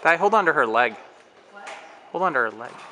Di, hold on to her leg. What? Hold on to her leg.